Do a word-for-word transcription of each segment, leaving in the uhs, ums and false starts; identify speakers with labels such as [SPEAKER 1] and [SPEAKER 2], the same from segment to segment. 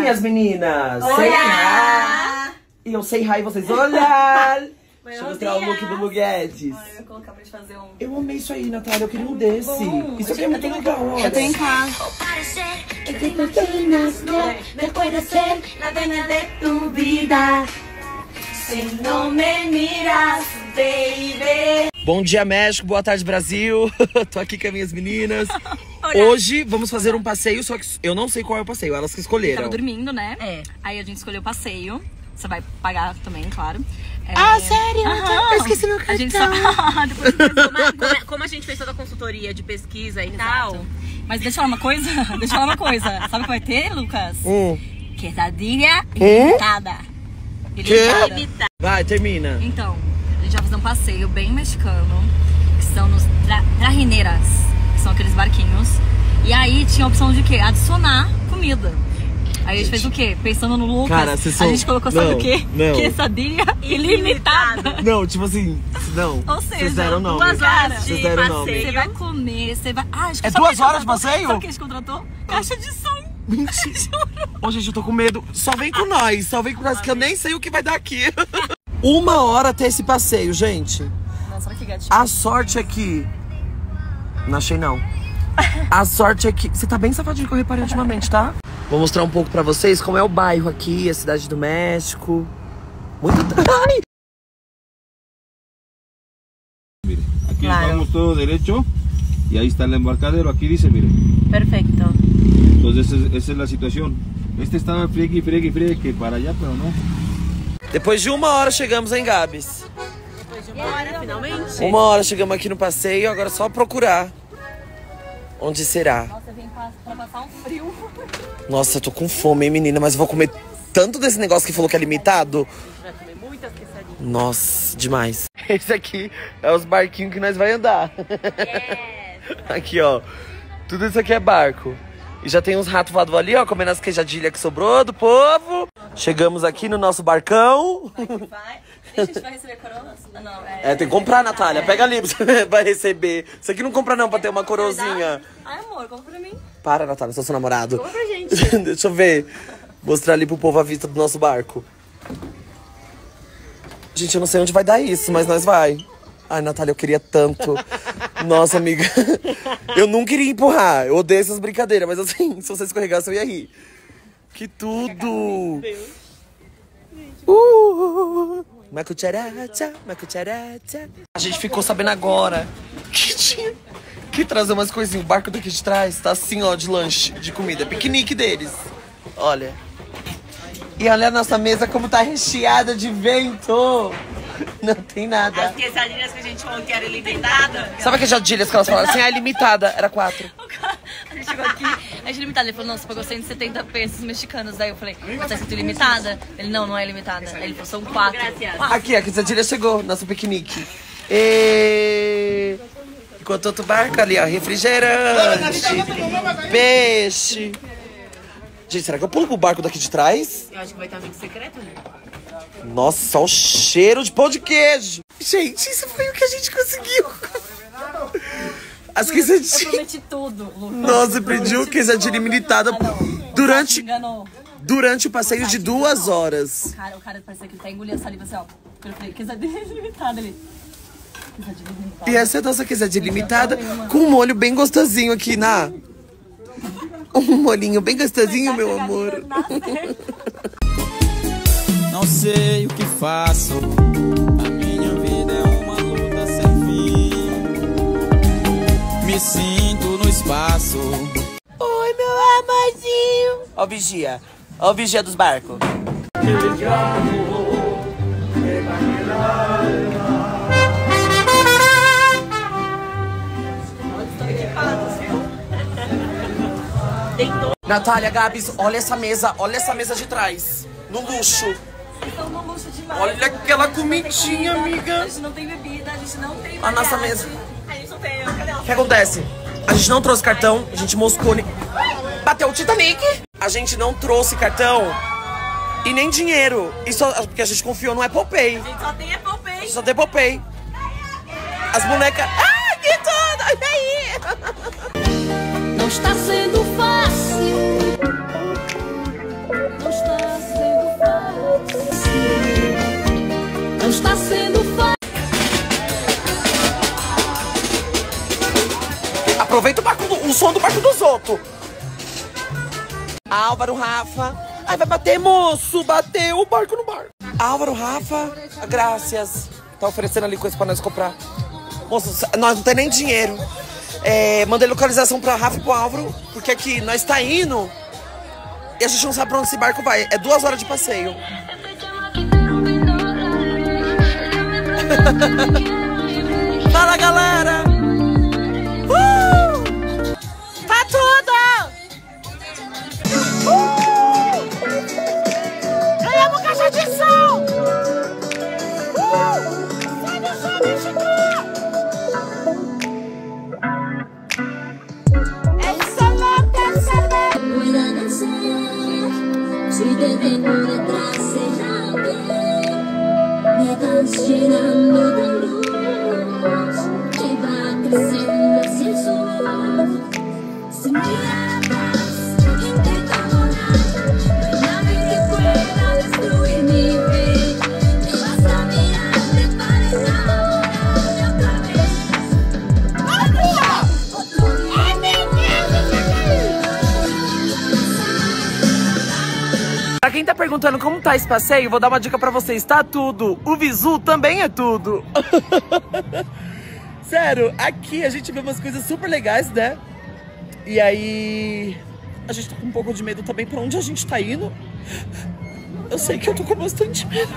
[SPEAKER 1] minhas meninas!
[SPEAKER 2] Olá!
[SPEAKER 1] Say hi! E eu sei hi, vocês olhar! Deixa eu mostrar o look do Lu Guedes.
[SPEAKER 2] Ai, eu vou colocar pra gente fazer um...
[SPEAKER 1] Eu amei isso aí, Natália. Eu queria um desse.
[SPEAKER 2] Bom,
[SPEAKER 1] Isso aqui é muito legal, olha.
[SPEAKER 2] Eu tenho em casa.
[SPEAKER 1] Bom dia, México. Boa tarde, Brasil. Tô aqui com as minhas meninas. Hoje vamos fazer um passeio, só que eu não sei qual é o passeio. Elas que escolheram.
[SPEAKER 2] Tava dormindo, né?
[SPEAKER 3] É.
[SPEAKER 2] Aí a gente escolheu o passeio. Você vai pagar também, claro. É...
[SPEAKER 3] Ah, sério?
[SPEAKER 2] Aham.
[SPEAKER 3] Eu esqueci meu cartão.
[SPEAKER 2] A gente só... Depois
[SPEAKER 3] Como, como a gente fez toda a consultoria de pesquisa e tal.
[SPEAKER 2] Mas deixa eu falar uma coisa. Deixa eu falar uma coisa. Sabe o que vai ter, Lucas?
[SPEAKER 1] Hum.
[SPEAKER 2] Quesadilha ilimitada. Ilimitada.
[SPEAKER 1] Vai, termina.
[SPEAKER 2] Então, a gente vai fazer um passeio bem mexicano, que são nos tra trajineiras, que são aqueles barquinhos. E aí tinha a opção de quê? Adicionar comida. Aí a gente fez o quê? Pensando no Lucas,
[SPEAKER 1] Cara, vocês são...
[SPEAKER 2] a gente colocou, sabe
[SPEAKER 1] não,
[SPEAKER 2] o quê?
[SPEAKER 1] não.
[SPEAKER 2] Quesadilha ilimitada.
[SPEAKER 1] Não, tipo assim, não.
[SPEAKER 2] Ou seja,
[SPEAKER 1] vocês deram nome.
[SPEAKER 3] duas horas
[SPEAKER 1] Vocês
[SPEAKER 3] de
[SPEAKER 1] deram
[SPEAKER 3] passeio.
[SPEAKER 1] nome.
[SPEAKER 2] Você vai comer, você vai... Ah, acho que
[SPEAKER 1] É
[SPEAKER 2] sabe
[SPEAKER 1] duas
[SPEAKER 2] quem
[SPEAKER 1] horas de
[SPEAKER 2] contratou?
[SPEAKER 1] passeio?
[SPEAKER 2] Sabe quem a gente contratou? Caixa de som.
[SPEAKER 1] Mentira. Ô, gente, eu tô com medo. Só vem com nós, só vem com nós, que eu nem sei o que vai dar aqui. Uma hora até esse passeio, gente.
[SPEAKER 2] Nossa, olha que gatinho.
[SPEAKER 1] A sorte é que... Não achei, não. A sorte é que... Você tá bem safadinho que eu reparei ultimamente, tá? Vou mostrar um pouco pra vocês como é o bairro aqui, a cidade do México. Muito... Ai!
[SPEAKER 4] Mire, aquí
[SPEAKER 2] Claro.
[SPEAKER 4] vamos todo derecho y ahí está el embarcadero. Aquí dice, mire.
[SPEAKER 2] Perfeito.
[SPEAKER 4] Entonces esa es, esa es la situación. Este estaba friegue, friegue, friegue que para allá, pero no.
[SPEAKER 1] Depois de uma hora chegamos em Gabs.
[SPEAKER 3] Depois de uma hora, finalmente.
[SPEAKER 1] Uma hora chegamos aqui no passeio, agora é só procurar. Onde será?
[SPEAKER 2] Nossa, eu vim pra, pra passar um frio.
[SPEAKER 1] Nossa, eu tô com fome, hein, menina? Mas eu vou comer tanto desse negócio que falou que é limitado.
[SPEAKER 3] Vai comer muitas quesadinhas.
[SPEAKER 1] Nossa, demais. Esse aqui é os barquinhos que nós vai andar.
[SPEAKER 3] Yes.
[SPEAKER 1] Aqui, ó. Tudo isso aqui é barco. E já tem uns ratos voadores ali, ó, comendo as queijadilhas que sobrou do povo. Chegamos aqui no nosso barcão.
[SPEAKER 2] Vai. A gente vai receber coroas? Ah, não, é...
[SPEAKER 1] É, tem que comprar, Natália. Pega ali, você vai receber. Isso aqui não compra não, pra ter uma corozinha.
[SPEAKER 2] Ai, amor, compra pra mim.
[SPEAKER 1] Para, Natália, sou seu namorado.
[SPEAKER 2] Compra pra gente.
[SPEAKER 1] Deixa eu ver. Mostrar ali pro povo a vista do nosso barco. Gente, eu não sei onde vai dar isso, mas nós vai. Ai, Natália, eu queria tanto. Nossa, amiga. Eu não queria empurrar. Eu odeio essas brincadeiras, mas assim, se você escorregasse, eu ia rir. Que tudo! Uh! Uma cucaracha, uma cucaracha. A gente ficou sabendo agora que tinha que trazer umas coisinhas. O barco daqui de trás tá assim, ó, de lanche, de comida. Piquenique deles. Olha. E olha a nossa mesa como tá recheada de vento. Não tem nada.
[SPEAKER 3] As quesadinhas que a gente falou que era ilimitada.
[SPEAKER 1] Sabe aquelas jadilhas que elas falaram assim? Ah, é limitada. Era quatro.
[SPEAKER 2] O cara, a gente chegou aqui, a gente limitada. Ele falou, nossa, pagou cento e setenta pesos mexicanos. Daí eu falei, mas tá escrito ilimitada? Ele, não, não é limitada. Aí ele falou, são quatro.
[SPEAKER 3] Graças.
[SPEAKER 1] Aqui, a quesadilha chegou, nosso piquenique. E... Enquanto outro barco ali, ó, refrigerante, peixe. Gente, será que eu pulo pro barco daqui de trás?
[SPEAKER 3] Eu acho que vai estar amigo secreto, né?
[SPEAKER 1] Nossa, só o cheiro de pão de queijo. Gente, isso foi o que a gente conseguiu. As
[SPEAKER 2] Eu
[SPEAKER 1] quesadilhas...
[SPEAKER 2] prometi tudo. Lucas.
[SPEAKER 1] Nossa, pediu quesadilha ilimitada
[SPEAKER 2] Ah, não.
[SPEAKER 1] durante,
[SPEAKER 2] Enganou.
[SPEAKER 1] durante o passeio de duas horas.
[SPEAKER 2] Cara, o cara parecia que ele tá engolindo a saliva assim, ó. Eu falei, quesadilha ilimitada ali. Quesadilha ilimitada.
[SPEAKER 1] E essa é a nossa quesadilha limitada com um molho bem gostosinho aqui na... Um molhinho bem gostosinho, meu amor.
[SPEAKER 5] Não sei o que faço. A minha vida é uma luta sem fim. Me sinto no espaço.
[SPEAKER 1] Oi, meu amorzinho. Ó o vigia. Ó o vigia dos barcos. Natália, Gabs, olha essa mesa. Olha essa mesa de trás. No luxo.
[SPEAKER 2] Então não luxo demais.
[SPEAKER 1] Olha aquela comidinha, amiga.
[SPEAKER 2] A gente não tem bebida, a gente não tem
[SPEAKER 1] A nossa
[SPEAKER 2] mariachi.
[SPEAKER 1] mesa.
[SPEAKER 2] A gente não tem... Cadê
[SPEAKER 1] O que acontece? A gente não trouxe cartão, a gente moscou... ni- Bateu o Titanic! A gente não trouxe cartão e nem dinheiro. Isso porque a gente confiou no Apple Pay.
[SPEAKER 2] A gente só tem Apple Pay.
[SPEAKER 1] A gente só tem Apple Pay. As bonecas... Ah, que tudo! Olha aí!
[SPEAKER 6] Não está sendo fácil.
[SPEAKER 1] Aproveita o, barco do, o som do barco dos outros. Álvaro, Rafa. Ai, vai bater, moço. Bateu o barco no barco. Álvaro, Rafa. Graças. Tá oferecendo ali coisa pra nós comprar. Moço, nós não tem nem dinheiro. É, mandei localização pra Rafa e pro Álvaro. Porque aqui nós tá indo e a gente não sabe pra onde esse barco vai. É duas horas de passeio. Fala, galera! Uh! Tá tudo! Uh! Ganhamos caixa de som! Uh! Sai do som, México! El solo te salve.
[SPEAKER 6] Pueda nacer, si te tengo detrás será bien. Me vas llenando de luz que va creciendo hacia el sur. Sin miradas, intenta volar. No hay nave que pueda destruir mi fe. Me vas a mirar, te pares ahora y otra vez. Otro día.
[SPEAKER 1] Pra quem tá perguntando como tá esse passeio, vou dar uma dica pra vocês. Tá tudo. O visu também é tudo. Sério, aqui a gente vê umas coisas super legais, né? E aí... a gente tá com um pouco de medo também pra onde a gente tá indo. Eu sei que eu tô com bastante medo.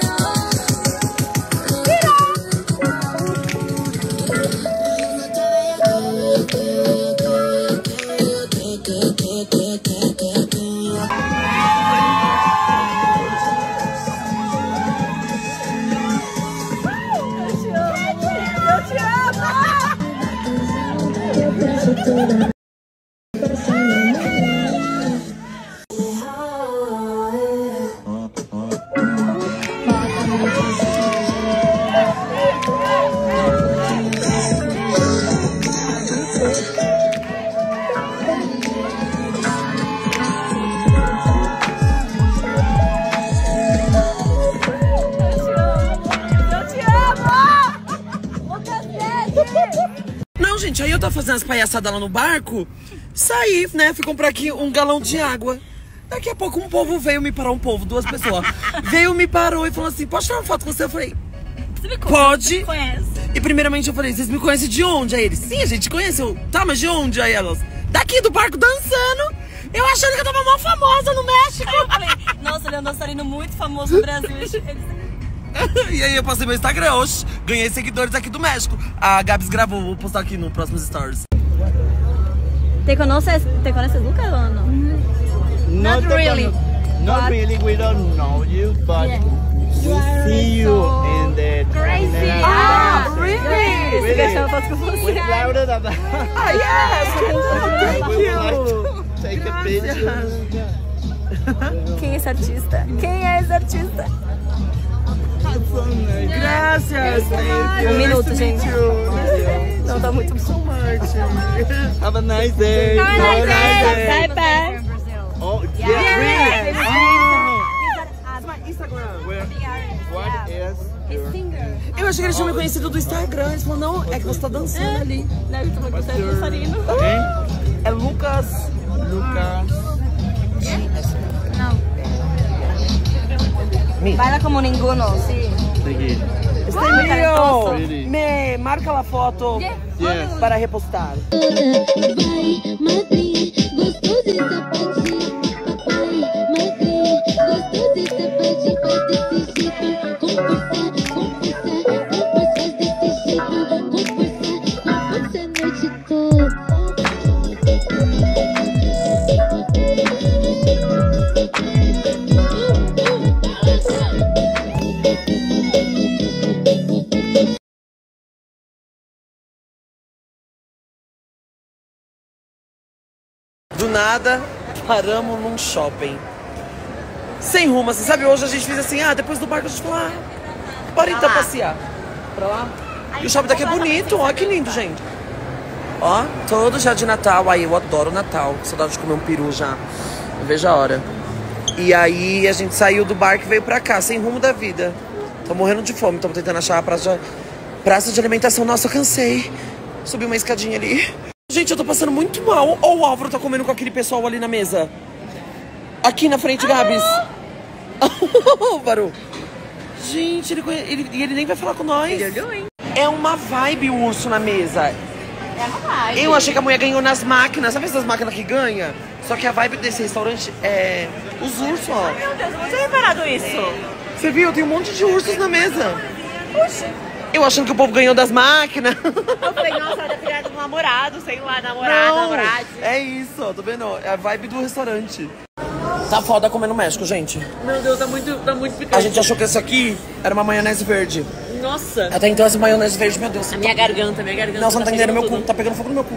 [SPEAKER 1] Não, gente, aí eu tava fazendo as palhaçadas lá no barco, saí, né, fui comprar aqui um galão de água. Daqui a pouco um povo veio me parar, um povo, duas pessoas. Veio, me parou e falou assim, posso tirar uma foto com você? Eu falei,
[SPEAKER 2] Você me
[SPEAKER 1] pode.
[SPEAKER 2] Você me conhece.
[SPEAKER 1] E primeiramente eu falei, vocês me conhecem de onde? Aí eles, sim, a gente conhece. Eu, tá, mas de onde? Aí elas, daqui do barco dançando. Eu achando que eu tava mó famosa no México.
[SPEAKER 2] Aí eu falei, nossa, ele é um dançarino muito famoso no Brasil. Eles...
[SPEAKER 1] E aí eu passei meu Instagram, oxe, ganhei seguidores aqui do México. A Gabs gravou, vou postar aqui no próximo stories.
[SPEAKER 2] ¿Te conoces, ¿Te conoces Lucas o no? Not really.
[SPEAKER 7] Not
[SPEAKER 2] But-
[SPEAKER 7] really, we don't know you, but
[SPEAKER 2] Yeah.
[SPEAKER 7] we see you in the
[SPEAKER 2] Crazy.
[SPEAKER 1] Ah,
[SPEAKER 2] Ah,
[SPEAKER 1] really?
[SPEAKER 2] Isso,
[SPEAKER 7] Really?
[SPEAKER 2] deixa eu foto com
[SPEAKER 7] We're
[SPEAKER 2] você.
[SPEAKER 7] proud of that.
[SPEAKER 1] Ah, yes! Thank
[SPEAKER 7] We would
[SPEAKER 1] you!
[SPEAKER 7] like to take a picture.
[SPEAKER 2] Quem é esse artista? Quem é esse artista?
[SPEAKER 1] Graças!
[SPEAKER 2] Um minuto, gente. Não, tá muito bom.
[SPEAKER 7] Have a nice day.
[SPEAKER 2] Have a nice day. Bye, bye.
[SPEAKER 7] Oh, yeah,
[SPEAKER 2] Yeah.
[SPEAKER 7] really?
[SPEAKER 2] Yeah.
[SPEAKER 7] Oh. Where, what is your...
[SPEAKER 1] Eu achei que eles tinham me conhecido do Instagram. Eles falaram, não, é que você tá dançando ali.
[SPEAKER 2] Não, eu tô muito gostando de dançarino.
[SPEAKER 7] Quem?
[SPEAKER 1] É Lucas.
[SPEAKER 7] Lucas.
[SPEAKER 2] Baila como ninguno, sí.
[SPEAKER 7] Seguir.
[SPEAKER 1] Este
[SPEAKER 2] Muy talentoso.
[SPEAKER 7] Really?
[SPEAKER 1] Me marca la foto
[SPEAKER 7] Yes.
[SPEAKER 1] para repostar.
[SPEAKER 6] Papai, madre, gostou dessa parte? Papai, madre, gostou dessa parte? Faz desse jeito, com força, com força, com força desse jeito, com força, com força a noite toda.
[SPEAKER 1] Do nada, paramos num shopping. Sem rumo, assim, sabe? Hoje a gente fez assim, ah, depois do barco a gente falou, ah, bora então passear. Pra lá. E o shopping daqui é bonito, ó, que lindo, gente. Ó, todo já de Natal, aí eu adoro Natal. Saudade de comer um peru já. Não vejo a hora. E aí a gente saiu do barco e veio pra cá, sem rumo da vida. Tô morrendo de fome, estamos tentando achar a praça de, praça de alimentação. Nossa, eu cansei. Subi uma escadinha ali. Gente, eu tô passando muito mal. Ou o Álvaro tá comendo com aquele pessoal ali na mesa. Aqui na frente, Gabs. Álvaro. Gente, ele, ele, ele nem vai falar com nós.
[SPEAKER 3] Ele olhou, hein?
[SPEAKER 1] É uma vibe o urso na mesa.
[SPEAKER 3] É uma vibe.
[SPEAKER 1] Eu achei que a mulher ganhou nas máquinas. Sabe essas máquinas que ganha? Só que a vibe desse restaurante é os ursos, ó.
[SPEAKER 3] Meu Deus, eu não tinha reparado isso.
[SPEAKER 1] Você viu? Tem um monte de ursos na mesa. Oxi. Eu achando que o povo ganhou das máquinas.
[SPEAKER 3] Eu falei, nossa, ela criada um namorado, sei lá, namorado,
[SPEAKER 1] Não,
[SPEAKER 3] namorado.
[SPEAKER 1] é isso, ó, tá vendo? É a vibe do restaurante. Tá foda comer no México, gente.
[SPEAKER 3] Meu Deus, tá muito, tá muito picante.
[SPEAKER 1] A gente achou que esse aqui era uma maionese verde.
[SPEAKER 3] Nossa.
[SPEAKER 1] Até então essa maionese verde, meu Deus.
[SPEAKER 3] A minha garganta, a minha garganta.
[SPEAKER 1] Não, você não tá entendendo meu
[SPEAKER 3] tudo.
[SPEAKER 1] cu. Tá pegando fogo no meu cu.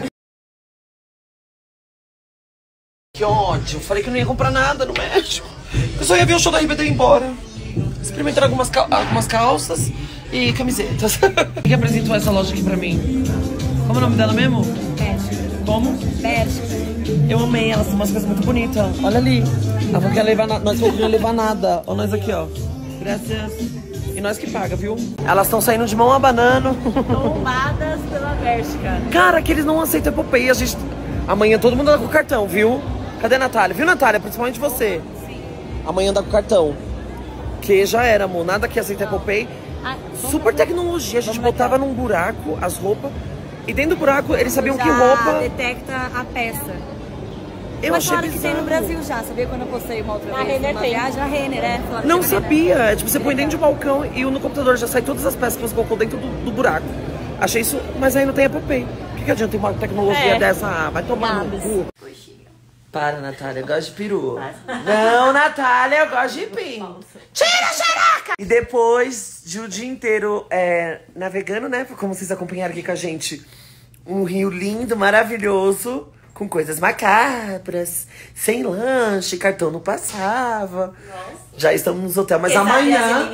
[SPEAKER 1] Que ódio. Falei que não ia comprar nada no México. Eu só ia ver o show da R B D e ir embora. Experimentar algumas, cal algumas calças e camisetas. Quem apresentou essa loja aqui pra mim? Como é o nome dela mesmo?
[SPEAKER 2] Bélgica.
[SPEAKER 1] Como?
[SPEAKER 2] Bélgica.
[SPEAKER 1] Eu amei, elas são umas coisas muito bonitas. Olha ali. Ela não quer levar nada. Nós não levar nada. Olha nós aqui, ó. Graças. E nós que paga, viu? Elas estão saindo de mão a banano.
[SPEAKER 3] Tomadas pela Bélgica.
[SPEAKER 1] Cara, que eles não aceitam epopeia. A gente... Amanhã todo mundo anda com cartão, viu? Cadê a Natália? Viu, Natália? Principalmente você. Sim. Amanhã anda com cartão. Que já era, amor. Nada que aceita epopeia.
[SPEAKER 2] Ah,
[SPEAKER 1] Super tecnologia. A gente botava num buraco as roupas. E dentro do buraco eles sabiam
[SPEAKER 2] já
[SPEAKER 1] que roupa...
[SPEAKER 2] detecta a peça.
[SPEAKER 1] Eu
[SPEAKER 2] Mas
[SPEAKER 1] achei
[SPEAKER 2] falaram que tem no
[SPEAKER 1] bizarro.
[SPEAKER 2] Brasil já. Sabia quando eu postei uma outra
[SPEAKER 3] Na
[SPEAKER 2] vez?
[SPEAKER 3] Renner
[SPEAKER 2] uma
[SPEAKER 3] tem.
[SPEAKER 2] viagem? A Renner, é. Falaram que
[SPEAKER 1] Não
[SPEAKER 2] tem na
[SPEAKER 1] sabia.
[SPEAKER 2] Renner.
[SPEAKER 1] É tipo, você põe dentro de um balcão e no computador já sai todas as peças que você colocou dentro do, do buraco. Achei isso, mas aí não tem epopeia. O que, que adianta ter uma tecnologia
[SPEAKER 3] É.
[SPEAKER 1] dessa? Ah, vai tomar no
[SPEAKER 2] Gabs.
[SPEAKER 1] cu. Para, Natália, eu gosto de peru. Não, Natália, eu gosto de pin. Tira, xereca! E depois de o dia inteiro é, navegando, né? Como vocês acompanharam aqui com a gente, um rio lindo, maravilhoso, com coisas macabras, sem lanche, cartão não passava. Nossa. Já estamos nos hotéis, mas amanhã...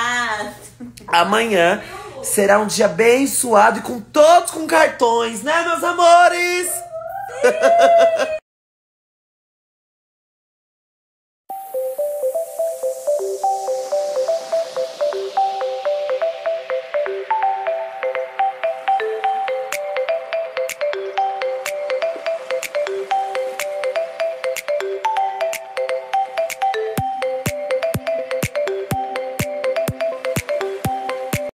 [SPEAKER 1] Amanhã será um dia bem suado e com todos com cartões, né, meus amores?